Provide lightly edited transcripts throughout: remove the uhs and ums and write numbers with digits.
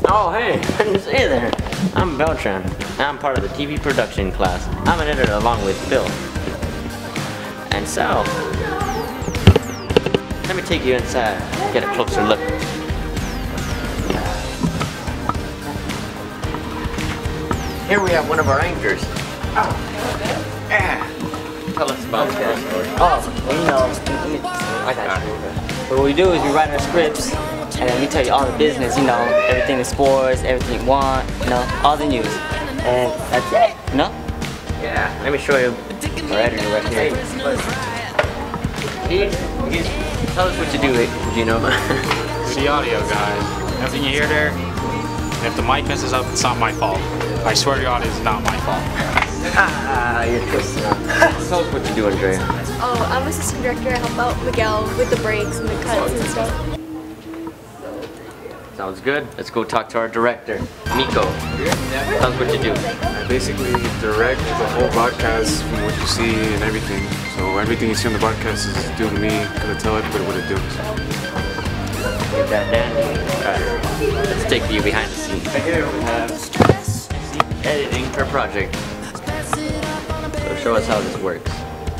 Oh, hey, hey there. I'm Beltran. I'm part of the TV production class. I'm an editor along with Bill. And so, let me take you inside, get a closer look. Here we have one of our anchors. Tell us about your story. Oh, well, you know, I got you. But what we do is we write our scripts, and then we tell you all the business, you know, everything the sports, everything you want, you know, all the news. And that's it, you know? Yeah, let me show you our editor right here. Tell us what you do, Gino. It's the audio, guys. Everything you hear there, if the mic messes up, it's not my fault. I swear the audio is not my fault. You're twisting up. Tell us what you do, Andrea. Oh, I'm assistant director. I help out Miguel with the breaks and the cuts and stuff. Sounds good. Let's go talk to our director, Nico. Tell us what you do. I basically direct the whole broadcast from what you see and everything. So everything you see on the broadcast is due to me. Gonna tell everybody what it does. Get that dandy. Alright, let's take you behind the scenes. Right here we have editing per project. So show us how this works.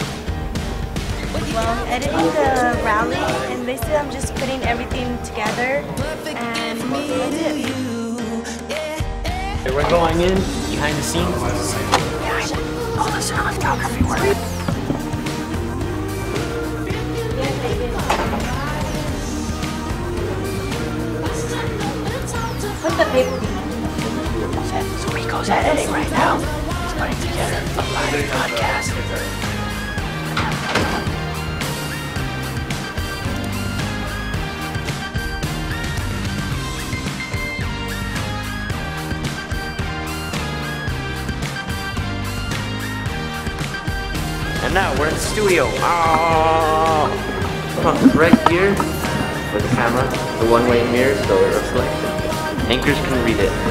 Well, editing the rally, and basically I'm just putting everything together, and that's it. Okay, we're going in behind the scenes. All the cinematography work. Put the paper. So Rico's editing right now. He's putting together a live podcast. And now we're in the studio. Oh, right here with the camera, the one-way mirror, so it reflects. Anchors can read it.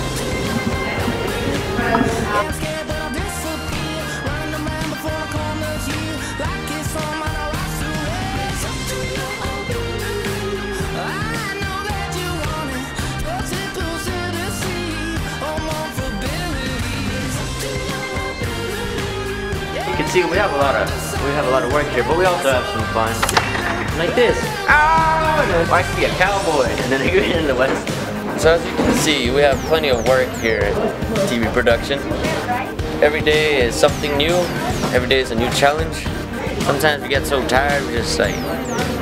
You can see we have a lot of work here, but we also have some fun. Like this. Oh, and then I see a cowboy, and then you get in the west. So as you can see, we have plenty of work here at TV production. Every day is something new. Every day is a new challenge. Sometimes we get so tired, we just like